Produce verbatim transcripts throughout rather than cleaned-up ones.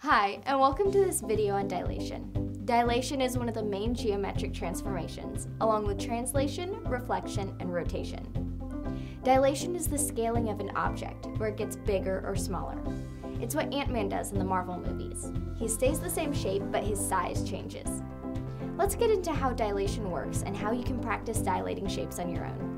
Hi, and welcome to this video on dilation. Dilation is one of the main geometric transformations, along with translation, reflection, and rotation. Dilation is the scaling of an object, where it gets bigger or smaller. It's what Ant-Man does in the Marvel movies. He stays the same shape, but his size changes. Let's get into how dilation works and how you can practice dilating shapes on your own.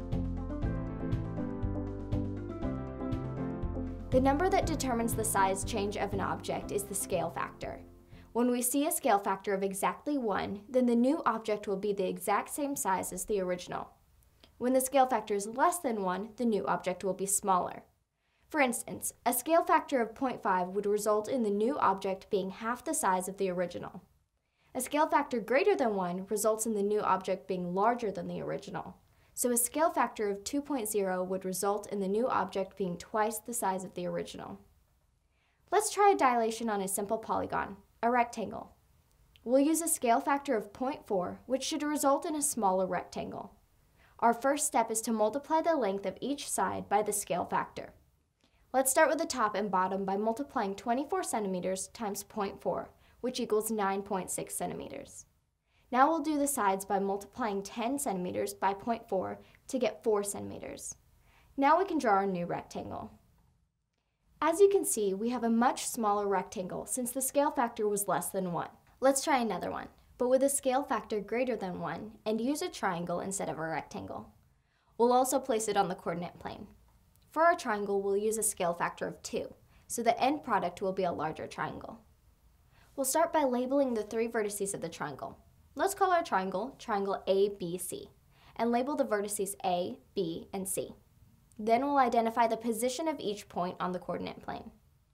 The number that determines the size change of an object is the scale factor. When we see a scale factor of exactly one, then the new object will be the exact same size as the original. When the scale factor is less than one, the new object will be smaller. For instance, a scale factor of zero point five would result in the new object being half the size of the original. A scale factor greater than one results in the new object being larger than the original. So a scale factor of two point zero would result in the new object being twice the size of the original. Let's try a dilation on a simple polygon, a rectangle. We'll use a scale factor of zero point four, which should result in a smaller rectangle. Our first step is to multiply the length of each side by the scale factor. Let's start with the top and bottom by multiplying twenty-four centimeters times zero point four, which equals nine point six centimeters. Now we'll do the sides by multiplying ten centimeters by zero point four to get four centimeters. Now we can draw our new rectangle. As you can see, we have a much smaller rectangle since the scale factor was less than one. Let's try another one, but with a scale factor greater than one, and use a triangle instead of a rectangle. We'll also place it on the coordinate plane. For our triangle, we'll use a scale factor of two, so the end product will be a larger triangle. We'll start by labeling the three vertices of the triangle. Let's call our triangle, triangle A B C, and label the vertices A, B, and C. Then we'll identify the position of each point on the coordinate plane.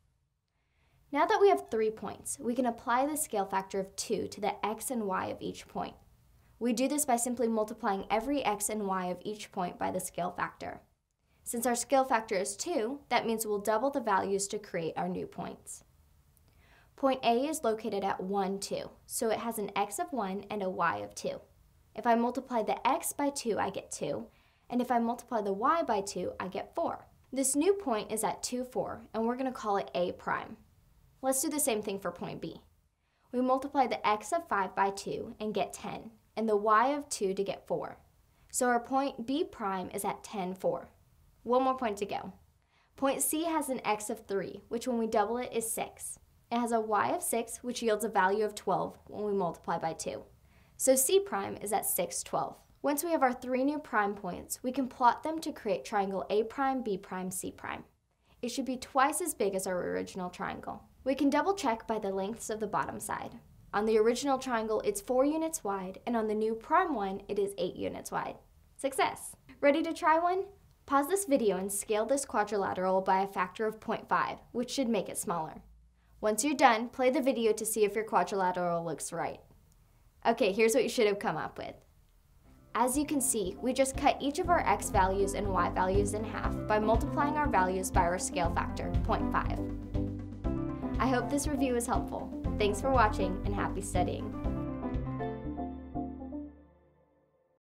Now that we have three points, we can apply the scale factor of two to the x and y of each point. We do this by simply multiplying every x and y of each point by the scale factor. Since our scale factor is two, that means we'll double the values to create our new points. Point A is located at one, two, so it has an x of one and a y of two. If I multiply the x by two, I get two, and if I multiply the y by two, I get four. This new point is at two, four, and we're going to call it A prime. Let's do the same thing for point B. We multiply the x of five by two and get ten, and the y of two to get four. So our point B prime is at ten, four. One more point to go. Point C has an x of three, which when we double it is six. It has a y of six, which yields a value of twelve when we multiply by two. So C prime is at six, twelve. Once we have our three new prime points, we can plot them to create triangle A prime, B prime, C prime. It should be twice as big as our original triangle. We can double check by the lengths of the bottom side. On the original triangle, it's four units wide, and on the new prime one, it is eight units wide. Success! Ready to try one? Pause this video and scale this quadrilateral by a factor of zero point five, which should make it smaller. Once you're done, play the video to see if your quadrilateral looks right. Okay, here's what you should have come up with. As you can see, we just cut each of our x values and y values in half by multiplying our values by our scale factor, zero point five. I hope this review was helpful. Thanks for watching and happy studying.